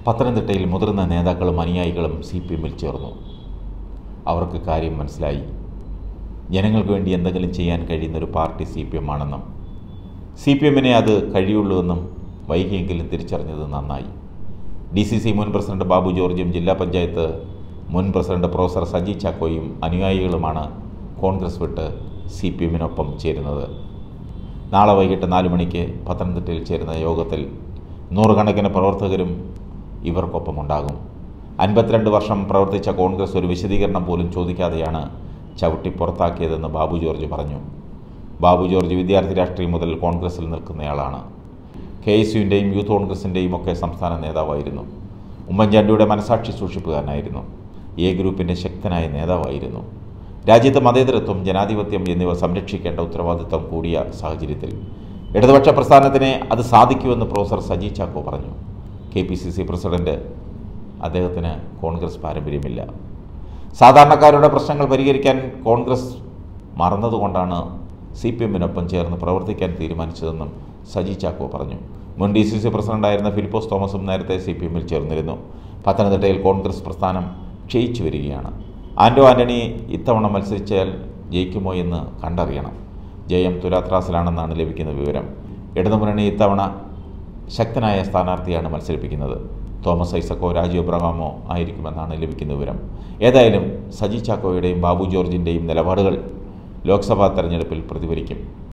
പത്തനംതിട്ടയിൽ മുതിർന്ന നേതാക്കളും അനുയായികളും CPM-ൽ ചേർന്നു. അവർക്ക് കാര്യം മനസ്സിലായി. ജനങ്ങൾക്ക് വേണ്ടി എന്തെങ്കിലും ചെയ്യാൻ കഴിയുന്നൊരു പാർട്ടി CPM ആണെന്നും CPM-നെ അത് കഴിയുള്ളൂവെന്നും വൈകിയെങ്കിലും തിരിച്ചറിഞ്ഞത് നന്നായി. DCC മുൻ പ്രസിഡന്റ് ബാബു ജോർജും ജില്ലാ പഞ്ചായത്ത് മുൻ പ്രസിഡന്റ് പ്രൊഫസർ സജി ചാക്കോയും അനുയായികളുമാണ് കോൺഗ്രസ് വിട്ട് CPM-നൊപ്പം ചേരുന്നത്. നാളെ വൈകിട്ട് 4 മണിക്ക് പത്തനംതിട്ടയിൽ ചേരുന്ന യോഗത്തിൽ നൂറുകണക്കിന് പ്രവർത്തകരും ഇവർക്കൊപ്പമുണ്ടാകും. 52 വർഷം പ്രവർത്തിച്ച കോൺഗ്രസ് ഒരു വിശദീകരണം പോലും ചോദിക്കാതെയാണ് ചവിട്ടി പുറത്താക്കിയതെന്ന് ബാബു ജോർജ് പറഞ്ഞു. ബാബു ജോർജ് വിദ്യാർത്ഥി രാഷ്ട്രീയം മുതൽ കോൺഗ്രസിൽ നിൽക്കുന്നയാളാണ്. KSUവിൻ്റെയും യൂത്ത് കോൺഗ്രസിൻ്റെയും ഒക്കെ സംസ്ഥാന നേതാവായിരുന്നു. ഉമ്മൻചാണ്ടിയുടെ മനസാക്ഷി സൂക്ഷിപ്പുകാരനായിരുന്നു. A ഗ്രൂപ്പിൻ്റെ ശക്തനായ നേതാവായിരുന്നു. രാജ്യത്ത് മതേതരത്വം, ജനാധിപത്യം എന്നിവ സംരക്ഷിക്കേണ്ട ഉത്തരവാദിത്വം കൂടിയ സാഹചര്യത്തിൽ ഇടതുപക്ഷ പ്രസ്ഥാനത്തിനെ അത് സാധിക്കുമെന്ന് പ്രൊഫസർ സജി ചാക്കോ പറഞ്ഞു. KPCC പ്രസിഡന്റ്, അദ്ദേഹത്തിന് കോൺഗ്രസ് പാരമ്പര്യമില്ല. സാധാരണക്കാരുടെ പ്രശ്നങ്ങൾ പരിഹരിക്കാൻ കോൺഗ്രസ് മറന്നതുകൊണ്ടാണ് CPM-നൊപ്പം ചേർന്ന് പ്രവർത്തിക്കാൻ തീരുമാനിച്ചതെന്നും സജി ചാക്കോ പറഞ്ഞു. മുൻ DCC പ്രസിഡന്റായിരുന്ന ഫിലിപ്പോസ് തോമസും നേരത്തെ CPM-ൽ ചേർന്നിരുന്നു. പത്തനംതിട്ടയിൽ കോൺഗ്രസ് പ്രസ്ഥാനം ക്ഷയിച്ചു വരികയാണ്. ആൻ്റണി ഇത്തവണ മത്സരിച്ചാൽ ജയിക്കുമോ എന്ന് കണ്ടറിയണം. ജയം തുലാത്രാസിലാണെന്നാണ് ലഭിക്കുന്ന വിവരം. ഇടതുമുന്നണി ഇത്തവണ ശക്തനായ സ്ഥാനാർത്ഥിയാണ് മത്സരിപ്പിക്കുന്നത്. തോമസ് ഐസക്കോ രാജു എബ്രഹാമോ ആയിരിക്കുമെന്നാണ് ലഭിക്കുന്ന വിവരം. ഏതായാലും സജി ചാക്കോയുടെയും ബാബു ജോർജിൻ്റെയും നിലപാടുകൾ ലോക്സഭാ തെരഞ്ഞെടുപ്പിൽ പ്രതിഫലിക്കും.